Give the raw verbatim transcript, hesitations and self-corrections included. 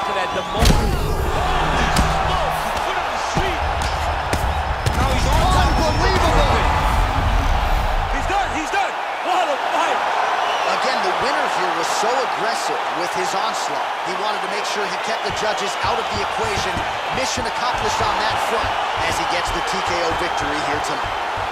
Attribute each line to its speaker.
Speaker 1: after that, the moment. Oh, foot on the street. Now he's on top. Unbelievable. He's done. He's done. What a fight.
Speaker 2: Again, the winner here was so aggressive with his onslaught. He wanted to make sure he kept the judges out of the equation. Mission accomplished on that front as he gets the T K O victory here tonight.